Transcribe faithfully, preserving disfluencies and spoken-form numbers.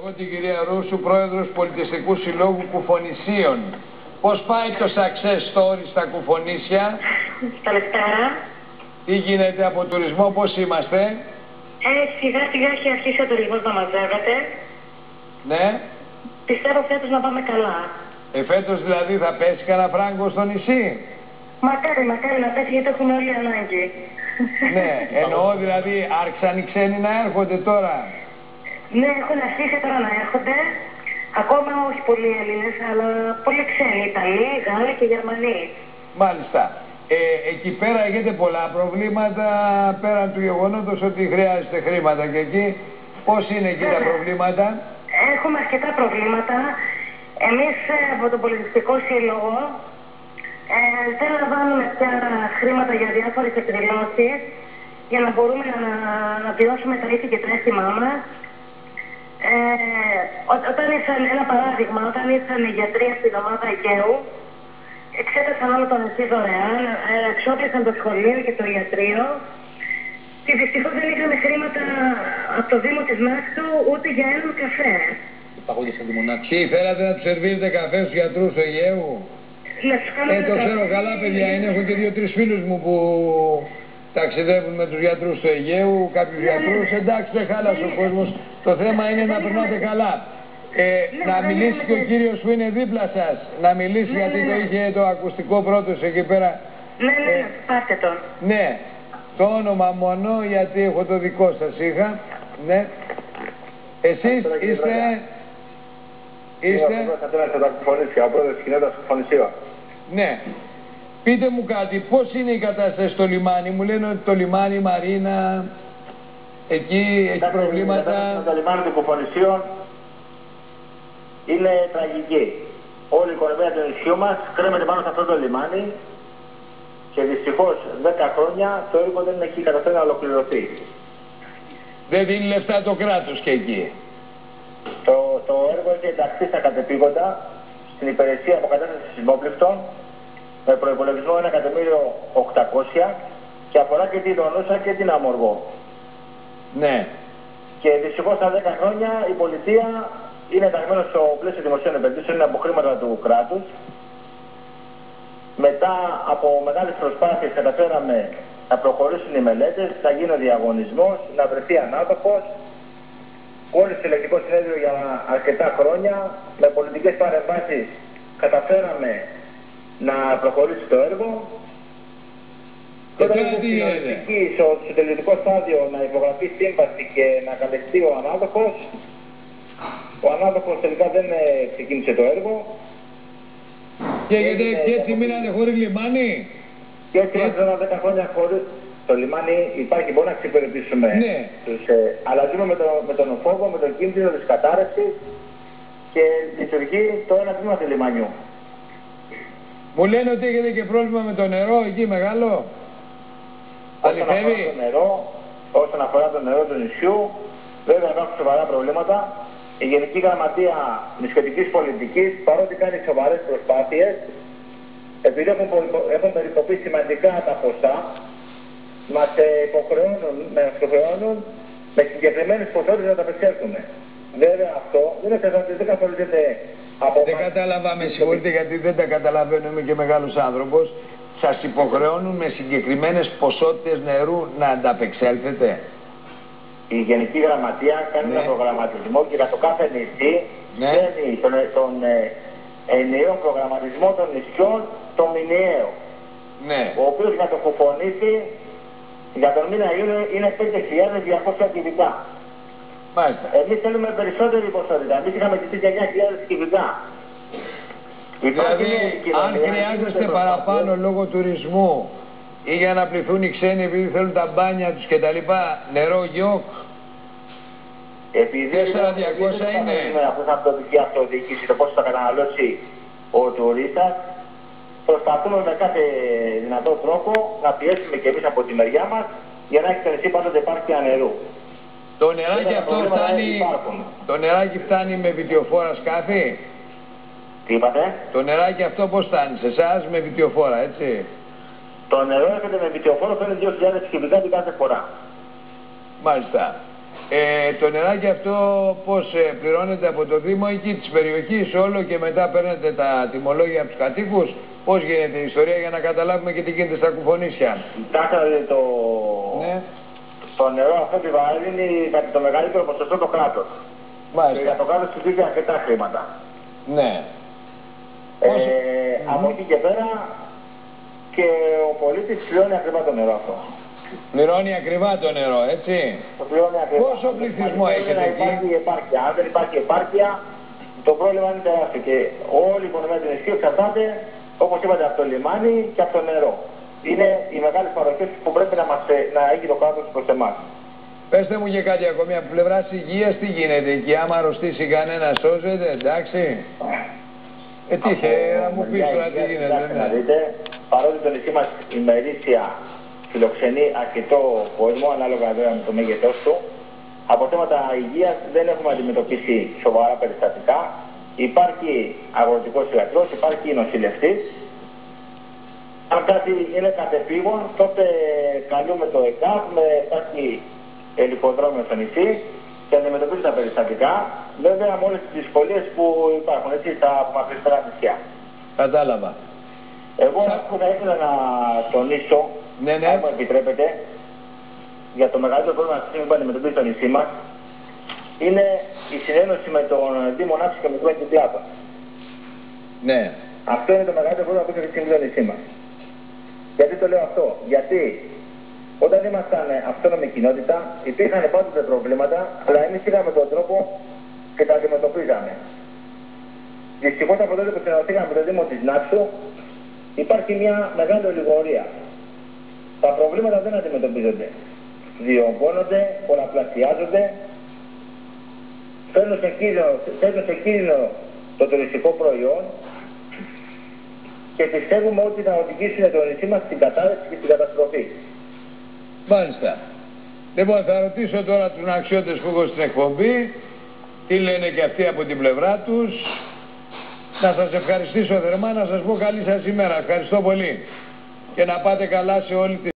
Εγώ την κυρία Ρούσου, πρόεδρος Πολιτιστικού Συλλόγου Κουφονησίων. Πώς πάει το success story στα Κουφονήσια? Καλησπέρα. Τι γίνεται από τουρισμό, πώς είμαστε? Ε, σιγά σιγά έχει αρχίσει ο τουρισμός να μαζεύεται. Ναι. Πιστεύω φέτος να πάμε καλά. Ε, φέτος δηλαδή θα πέσει κανένα φράγκο στο νησί? Μακάρι, μακάρι να πέσει, γιατί έχουμε όλοι ανάγκη. Ναι, εννοώ δηλαδή άρχισαν οι ξένοι να έρχονται τώρα. Ναι, έχουν αρχίσει τώρα να έρχονται. Ακόμα όχι πολλοί Έλληνες, αλλά πολλοί ξένοι, Ιταλοί, Γάλλοι και Γερμανοί. Μάλιστα. Ε, εκεί πέρα έχετε πολλά προβλήματα πέραν του γεγονότος ότι χρειάζεται χρήματα και εκεί. Πώς είναι εκεί τα προβλήματα? Έχουμε αρκετά προβλήματα. Εμείς από τον Πολιτιστικό Σύλλογο ε, δεν λαμβάνουμε πια χρήματα για διάφορες εκδηλώσεις για να μπορούμε να, να πληρώσουμε τα ήθη και τρέστημά μας. Ε, ό, όταν ήρθαν, ένα παράδειγμα, όταν ήρθαν οι γιατροί στην ομάδα Αιγαίου, εξέτασαν όλο το νησί δωρεάν, ε, εξόπλισαν το σχολείο και το ιατρείο και δυστυχώς δεν είχαμε χρήματα από το Δήμο της Νάξου ούτε για έναν καφέ. Τι, θέλατε να τους σερβίρετε καφέ στους γιατρούς του Αιγαίου? Να τους κάνουμε Ε, το ξέρω καλά, παιδιά, είναι, έχω και δύο-τρεις φίλους μου που ταξιδεύουν με τους γιατρούς του Αιγαίου, κάποιους γιατρούς. Εντάξει, δεν χάλασε ο κόσμος. Το θέμα είναι να περνάτε καλά. Ε, να μιλήσει και ο κύριος που είναι δίπλα σας. Να μιλήσει, γιατί το είχε το ακουστικό πρώτος εκεί πέρα. Ναι, ναι, Ε, πάρτε τον. Ναι, το όνομα μόνο, γιατί έχω το δικό σας είχα. Ναι. Εσείς είστε... Είστε... Ο πρόεδρος της κοινότητας Κουφονησίων. Ναι. Πείτε μου κάτι, πώς είναι η κατάσταση στο λιμάνι? Μου λένε ότι το λιμάνι, η Μαρίνα, εκεί έχει προβλήματα. Το λιμάνι του Κουφονησίων είναι τραγική. Όλη η οικονομία του νησιού μας κρέμεται πάνω σε αυτό το λιμάνι και δυστυχώς δέκα χρόνια το έργο δεν έχει καταφέρει να ολοκληρωθεί. Δεν δίνει λεφτά το κράτος και εκεί. Το, το έργο έχει ενταχθεί στα κατεπήγοντα στην υπηρεσία αποκατάστασης σεισμόπληκτων με προϋπολογισμό ένα εκατομμύριο οκτακόσια και αφορά και την Ονούσα και την Αμοργό. Ναι. Και δυστυχώς στα δέκα χρόνια η πολιτεία είναι ενταγμένη στο πλαίσιο δημοσίων επενδύσεων, είναι από χρήματα του κράτους. Μετά από μεγάλες προσπάθειες καταφέραμε να προχωρήσουν οι μελέτες, να γίνει ο διαγωνισμός, να βρεθεί ανάδοχος. Κόλλησε το ελεκτικό συνέδριο για αρκετά χρόνια. Με πολιτικές παρεμβάσεις καταφέραμε να προχωρήσει το έργο. Και όταν είναι στο, στο τελειωτικό στάδιο να υπογραφεί σύμβαση και να καλεστεί ο ανάδοχος, ο ανάδοχος τελικά δεν ξεκίνησε το έργο. Και, και, και, και έτσι μείνανε χωρίς λιμάνι. Και έτσι ήμασταν δέκα χρόνια χωρίς το λιμάνι. Υπάρχει, μπορεί να εξυπηρετήσουμε. Ναι. Τους, ε, αλλά ζούμε με, το, με τον φόβο, με τον κίνδυνο της κατάρρευσης και λειτουργεί το ένα τμήμα του λιμανιού. Μου λένε ότι έχετε και πρόβλημα με το νερό εκεί μεγάλο. Αληθεύει? Το νερό, όσον αφορά το νερό του νησιού, βέβαια υπάρχουν σοβαρά προβλήματα. Η Γενική Γραμματεία Νησιωτικής Πολιτικής, παρότι κάνει σοβαρές προσπάθειες, επειδή έχουν, έχουν περικοπεί σημαντικά τα ποσά, μας υποχρεώνουν, μας υποχρεώνουν με συγκεκριμένες ποσότητες να τα απεξέλθουμε. Βέβαια αυτό δεν είναι ότι δεν καθορίζεται από... Δεν κατάλαβα, με συγχωρείτε, γιατί δεν τα καταλαβαίνω, είμαι και μεγάλος άνθρωπος. Σας υποχρεώνουν με συγκεκριμένες ποσότητες νερού να ανταπεξέλθετε? Η Γενική Γραμματεία κάνει ναι. ένα προγραμματισμό και για το κάθε νησί ναι. παίρνει τον, τον ε, ενιαίο προγραμματισμό των νησιών, τον μηνιαίο. Ναι. Ο οποίος για το Κουφονήσι για τον μήνα Ιούνιο είναι πέντε χιλιάδες διακόσια κυβικά. Μάλιστα. Εμείς θέλουμε περισσότερη ποσότητα. Εμείς είχαμε ζητήσει εννιά χιλιάδες κυβικά. Δηλαδή, αν χρειάζεστε παραπάνω λόγω τουρισμού ή για να πληθούν οι ξένοι επειδή θέλουν τα μπάνια τους και τα λοιπά, νερό, γιοκ, επειδή τέσσερα διακόσια είναι. Αυτό θα αυτοδική αυτοδιοίκηση, το πώς θα καταναλώσει ο τουρίστας. Προσπαθούμε με κάθε δυνατό τρόπο να πιέσουμε και εμείς από τη μεριά μας για να έχει το νησί πάντοτε υπάρχει νερού. Το νεράκι αυτό φτάνει, το νεράκι φτάνει με βιτιοφόρα σκάφη? Τι είπατε? Το νεράκι αυτό πώς φτάνει σε εσάς με βιτιοφόρα, έτσι? Το νερό έρχεται με βιτιοφόρο, φέρνει δύο χιλιάδες κυβικά την κάθε φορά. Μάλιστα. Ε, το νεράκι αυτό πώς ε, πληρώνεται από το Δήμο εκεί της περιοχής όλο και μετά παίρνετε τα τιμολόγια από τους κατοίκους? Πώς γίνεται η ιστορία για να καταλάβουμε και τι γίνεται στα κουφονίσια? Κοιτάξτε, το... Ναι. το νερό αυτό επιβαρύνει κατά το μεγαλύτερο ποσοστό το κράτος. Μάλιστα. Και για το κράτος συζήτησε αρκετά χρήματα. Ναι. Ε, Πώς... Από εκεί και πέρα και ο πολίτης πληρώνει ακριβά το νερό αυτό. Πληρώνει ακριβά το νερό, έτσι. Το πληρώνει ακριβά. Πόσο πληθυσμό έχετε εκεί? Υπάρχει επάρκεια. Αν δεν υπάρχει επάρκεια, το πρόβλημα είναι τεράστιο. Και όλη η οικονομία του νησιού εξαρτάται, όπως είπατε, από το λιμάνι και από το νερό. Είναι οι μεγάλες παροχές που πρέπει να, μας, να έχει το κράτος προς εμάς. Πεςτε μου και κάτι ακόμη, από πλευράς υγείας τι γίνεται εκεί? Άμα αρρωστήσει κανένα σώζεται, εντάξει? Ε, τι είχε, να μου πεις τώρα τι γίνεται. Ναι. Να δείτε, παρότι το νησί μας ημερήσια φιλοξενεί αρκετό κόσμο, ανάλογα βέβαια με το μέγεθός του, από θέματα υγείας δεν έχουμε αντιμετωπίσει σοβαρά περιστατικά. Υπάρχει αγροτικός ιατρός, υπάρχει νοσηλευτής. Αν κάτι είναι κατεπήγον, τότε καλούμε το ΕΚΑΒ, με υπάρχει ελικοδρόμιο στο νησί και αντιμετωπίζει τα περιστατικά. Βέβαια με όλες τις δυσκολίες που υπάρχουν έτσι στα απομακρυσμένα νησιά. Κατάλαβα. Εγώ που θα ήθελα να τονίσω, ναι, ναι. αν μου επιτρέπετε, για το μεγαλύτερο πρόβλημα που αντιμετωπίζει το νησί μας, είναι η συνένωση με τον Δήμο Ναύσης και με τον Δήμο Πλάτων. Ναι. Αυτό είναι το μεγαλύτερο πρόβλημα που έχει αυτή το νησί μας. Γιατί το λέω αυτό? Γιατί όταν ήμασταν αυτόνομη κοινότητα υπήρχαν πάντοτε προβλήματα, αλλά εμείς είχαμε τον τρόπο και τα αντιμετωπίζαμε. Δυστυχώς από τότε που συναντηθήκαμε με το Δήμο της Νάξου υπάρχει μια μεγάλη ολιγορία. Τα προβλήματα δεν αντιμετωπίζονται. Διωγγώνονται, πολλαπλασιάζονται, φέρνουν σε κίνδυνο, φέρνουν σε κίνδυνο το τουριστικό προϊόν και πιστεύουμε ότι θα οδηγήσουν το νησί μας στην κατάρρευση και στην καταστροφή. Μάλιστα. Λοιπόν, θα ρωτήσω τώρα τους αξιώτες που έχω στην εκπομπή, τι λένε και αυτοί από την πλευρά τους. Να σας ευχαριστήσω θερμά, να σας πω καλή σας ημέρα. Ευχαριστώ πολύ. Και να πάτε καλά σε όλη τη